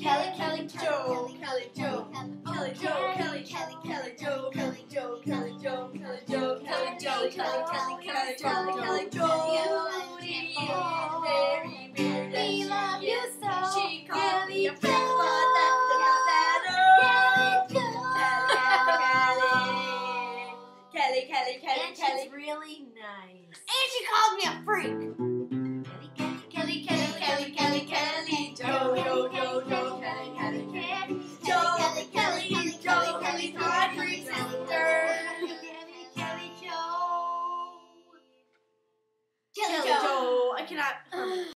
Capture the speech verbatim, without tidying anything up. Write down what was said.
Kelly, Kelly, Joe, Kelly, Joe, Kelly, Joe, Kelly, Kelly, Kelly, Joe, Kelly, Joe, Kelly, Joe, Kelly, Joe, Kelly, Joe, Kelly, Kelly, Kelly, Kelly, Kelly, Joe. Very weird and we love you so. She called me a friend, but that did not matter. Kelly, Kelly, Kelly, And Kelly. she's really nice. And she called me a freak. Kelly, Kelly, Kelly, Kelly, Kelly, Joe, Joe, Joe, Joe, Kelly, Kelly, Kelly, Joe, Kelly, Kelly, Joe, Kelly's my freak sister. Kelly, Kelly, Joe. Kelly, Joe. I cannot.